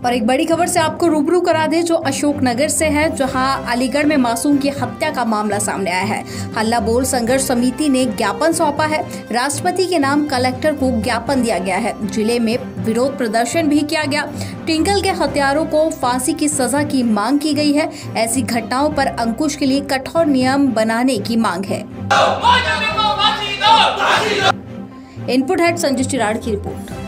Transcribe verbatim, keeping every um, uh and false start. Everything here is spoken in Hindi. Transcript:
और एक बड़ी खबर से आपको रूबरू करा दें जो अशोकनगर से है, जहां अलीगढ़ में मासूम की हत्या का मामला सामने आया है। हल्ला बोल संघर्ष समिति ने ज्ञापन सौंपा है। राष्ट्रपति के नाम कलेक्टर को ज्ञापन दिया गया है। जिले में विरोध प्रदर्शन भी किया गया। टिंकल के हत्यारों को फांसी की सजा की मांग की गई है। ऐसी घटनाओं पर अंकुश के लिए कठोर नियम बनाने की मांग है। इनपुट हेड संजय चिराड़ की रिपोर्ट।